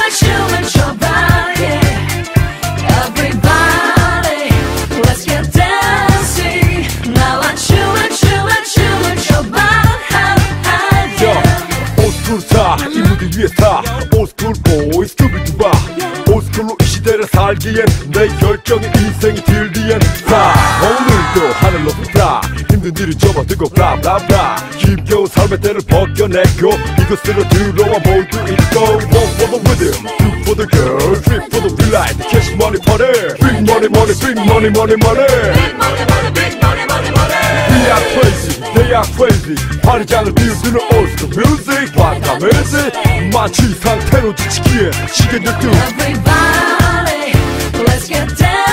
춤을 춰봐, yeah. Everybody, let's get dancing. 나와 춤을 춰봐, yeah. 올스쿨 스타 이 무대 위에 스타 올스쿨 보이 스쿠비두바 올스쿨로 이 시대를 살기엔 내 열정의 인생이 들리엔 자 오늘도 하늘 높이 플라 힘든 일을 접어들고 블라블라블라 힘겨운 삶의 때를 벗겨내고 이곳으로 들어와 모두 잊고 One for the rhythm, two for the girls, three for the delight Cash money party, big money money, big money money money Big money, money, big money, money, money. We are crazy, they are crazy 파리장을 비우드는 올스쿨 뮤직 반감해지 마치 상태로 지치기에 시계 들듯 Everybody, let's get down.